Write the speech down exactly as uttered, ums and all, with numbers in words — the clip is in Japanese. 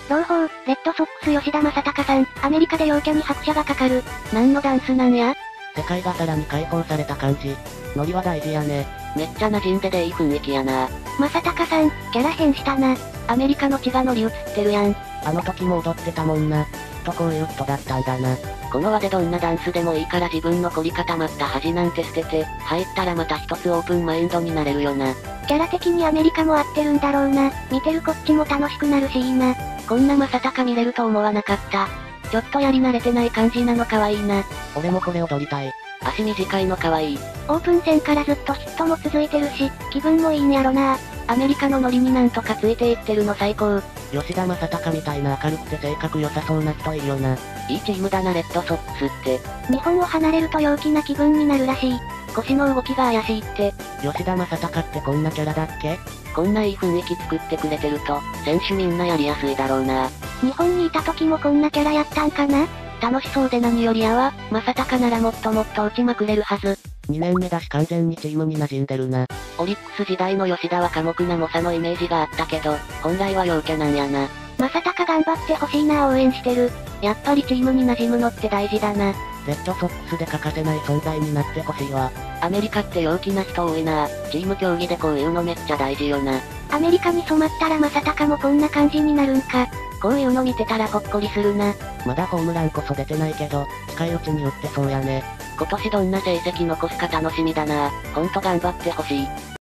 朗報、レッドソックス吉田正尚さん、アメリカで陽キャに拍車がかかる。 何のダンスなんや？ 世界がさらに解放された感じ。ノリは大事やね。 めっちゃ馴染んででいい雰囲気やな。 正尚さん、キャラ変したな。 アメリカの血が乗り移ってるやん。 あの時も踊ってたもんな。きっとこういう人だったんだな。 この輪でどんなダンスでもいいから自分の凝り固まった恥なんて捨てて、入ったらまた一つオープンマインドになれるよな。 キャラ的にアメリカも合ってるんだろうな。見てるこっちも楽しくなるしいいな。 こんな正尚見れると思わなかった。ちょっとやり慣れてない感じなの可愛いな。 俺もこれ踊りたい。 足短いの可愛い。 オープン戦からずっとヒットも続いてるし、気分もいいんやろな。 アメリカのノリになんとかついていってるの最高。 吉田正尚みたいな明るくて性格良さそうな人いいよな。 いいチームだなレッドソックスって。 日本を離れると陽気な気分になるらしい。 腰の動きが怪しいって。 吉田正尚ってこんなキャラだっけ？ こんないい雰囲気作ってくれてると、選手みんなやりやすいだろうな。 日本にいた時もこんなキャラやったんかな？ 楽しそうで何よりやわ。正尚ならもっともっと打ちまくれるはず。 にねんめだし完全にチームに馴染んでるな。 オリックス時代の吉田は寡黙な猛者のイメージがあったけど、本来は陽キャなんやな。 正尚頑張ってほしいな応援してる。 やっぱりチームに馴染むのって大事だな。 レッドソックスで欠かせない存在になってほしいわ。 アメリカって陽気な人多いな。チーム競技でこういうのめっちゃ大事よな。 アメリカに染まったら正尚もこんな感じになるんか。 こういうの見てたらほっこりするな。 まだホームランこそ出てないけど、近いうちに打ってそうやね。 今年どんな成績残すか楽しみだな。ほんと頑張ってほしい。